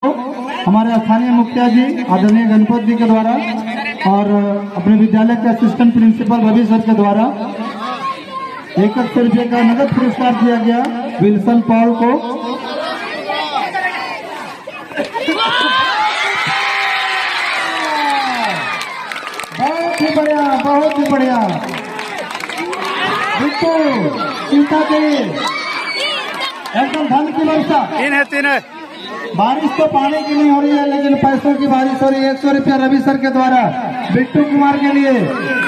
हमारे स्थानीय मुखिया जी आदरणीय गणपत जी के द्वारा और अपने विद्यालय के असिस्टेंट प्रिंसिपल रवि सर के द्वारा 100 रुपये का नगद पुरस्कार दिया गया विल्सन पॉल को। बहुत ही बढ़िया, बहुत ही बढ़िया। बिट्टू चिंता के एकदम धन की वर्षा। तीन है। बारिश तो पानी की नहीं हो रही है, लेकिन पैसों की बारिश हो रही है। 100 रुपया रवि सर के द्वारा बिट्टू कुमार के लिए।